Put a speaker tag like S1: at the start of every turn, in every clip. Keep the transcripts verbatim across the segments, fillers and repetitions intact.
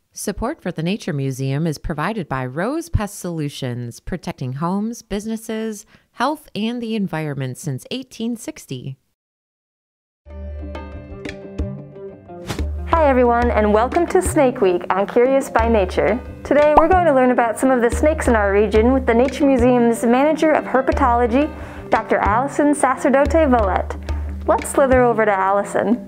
S1: Support for the Nature Museum is provided by Rose Pest Solutions, protecting homes, businesses, health, and the environment since eighteen sixty.
S2: Hi everyone, and welcome to Snake Week on Curious by Nature. Today we're going to learn about some of the snakes in our region with the Nature Museum's Manager of Herpetology, Doctor Allison Sacerdote-Valette. Let's slither over to Allison.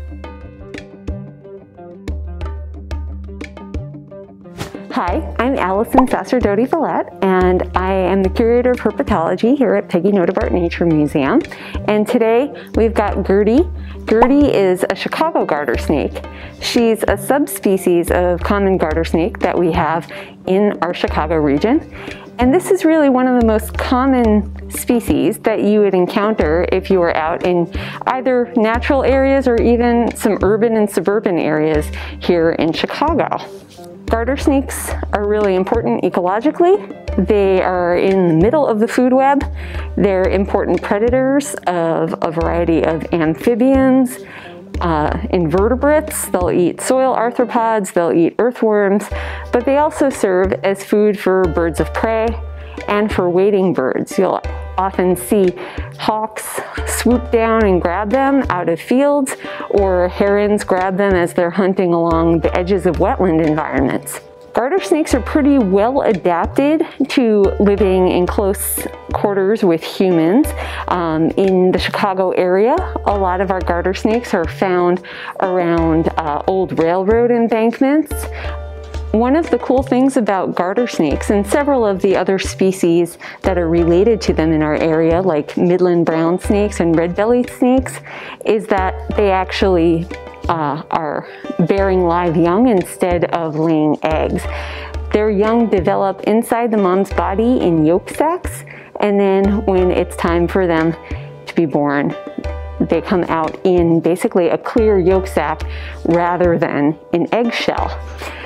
S3: Hi, I'm Allison Sacerdote-Valette, and I am the Curator of Herpetology here at Peggy Notebaert Nature Museum. And today we've got Gertie. Gertie is a Chicago garter snake. She's a subspecies of common garter snake that we have in our Chicago region. And this is really one of the most common species that you would encounter if you were out in either natural areas or even some urban and suburban areas here in Chicago. Garter snakes are really important ecologically. They are in the middle of the food web. They're important predators of a variety of amphibians, uh, invertebrates. They'll eat soil arthropods, they'll eat earthworms, but they also serve as food for birds of prey and for wading birds. You'll often see hawks swoop down and grab them out of fields, or herons grab them as they're hunting along the edges of wetland environments. Garter snakes are pretty well adapted to living in close quarters with humans. Um, in the Chicago area, a lot of our garter snakes are found around uh, old railroad embankments. One of the cool things about garter snakes and several of the other species that are related to them in our area, like Midland brown snakes and red-bellied snakes, is that they actually uh, are bearing live young instead of laying eggs. Their young develop inside the mom's body in yolk sacs, and then when it's time for them to be born, they come out in basically a clear yolk sac rather than an eggshell.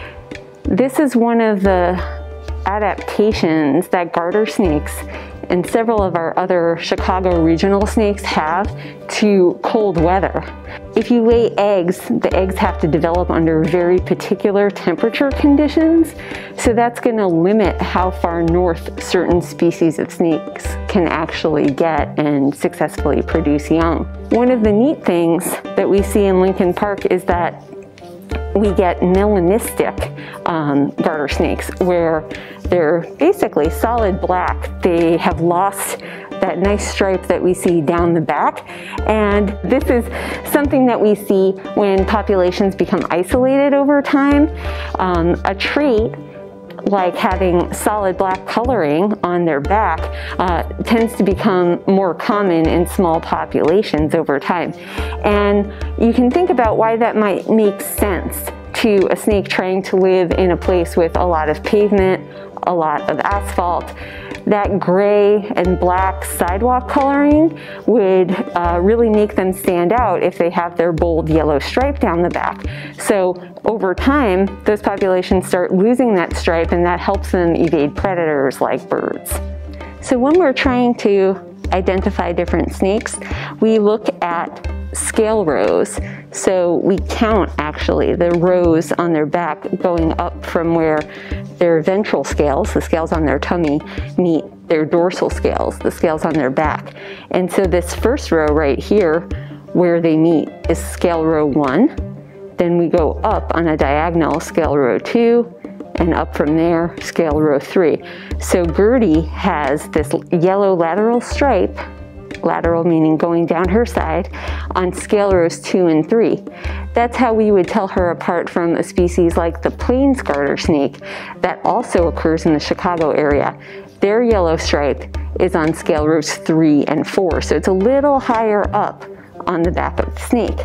S3: This is one of the adaptations that garter snakes and several of our other Chicago regional snakes have to cold weather. If you lay eggs, the eggs have to develop under very particular temperature conditions, so that's going to limit how far north certain species of snakes can actually get and successfully produce young. One of the neat things that we see in Lincoln Park is that we get melanistic um, garter snakes, where they're basically solid black. They have lost that nice stripe that we see down the back, and this is something that we see when populations become isolated over time. Um, a trait like having solid black coloring on their back uh, tends to become more common in small populations over time. And you can think about why that might make sense to a snake trying to live in a place with a lot of pavement, a lot of asphalt. That gray and black sidewalk coloring would uh, really make them stand out if they have their bold yellow stripe down the back. So over time, those populations start losing that stripe, and that helps them evade predators like birds. So when we're trying to identify different snakes, we look at scale rows. So we count actually the rows on their back going up from where their ventral scales, the scales on their tummy, meet their dorsal scales, the scales on their back. And so this first row right here where they meet is scale row one. Then we go up on a diagonal, scale row two, and up from there, scale row three. So Gertie has this yellow lateral stripe, lateral meaning going down her side, on scale rows two and three. That's how we would tell her apart from a species like the plains garter snake that also occurs in the Chicago area. Their yellow stripe is on scale rows three and four, so it's a little higher up on the back of the snake.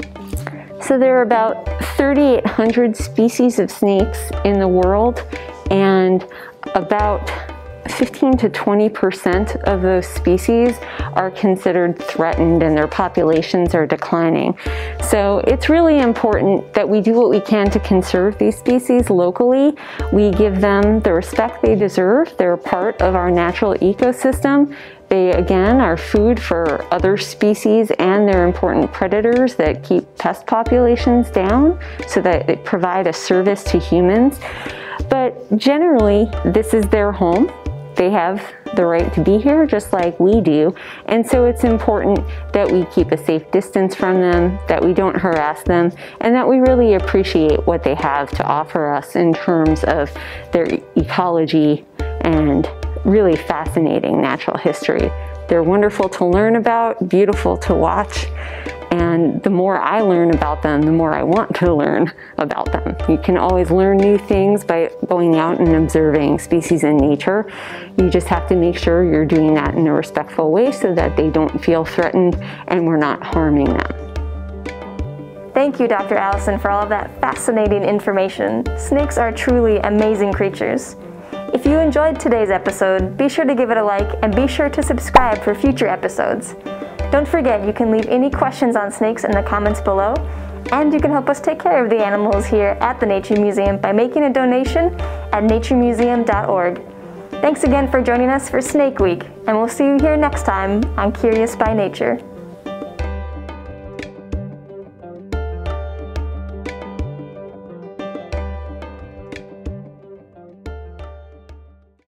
S3: So there are about thirty-eight hundred species of snakes in the world, and about fifteen to twenty percent of those species are considered threatened, and their populations are declining. So it's really important that we do what we can to conserve these species locally. We give them the respect they deserve. They're part of our natural ecosystem. They, again, are food for other species, and they're important predators that keep pest populations down so that they provide a service to humans. But generally, this is their home. They have the right to be here just like we do. And so it's important that we keep a safe distance from them, that we don't harass them, and that we really appreciate what they have to offer us in terms of their ecology and really fascinating natural history. They're wonderful to learn about, beautiful to watch, and the more I learn about them, the more I want to learn about them. You can always learn new things by going out and observing species in nature. You just have to make sure you're doing that in a respectful way so that they don't feel threatened and we're not harming them.
S2: Thank you, Doctor Allison, for all of that fascinating information. Snakes are truly amazing creatures. If you enjoyed today's episode, be sure to give it a like and be sure to subscribe for future episodes. Don't forget, you can leave any questions on snakes in the comments below, and you can help us take care of the animals here at the Nature Museum by making a donation at nature museum dot org. Thanks again for joining us for Snake Week, and we'll see you here next time on Curious by Nature.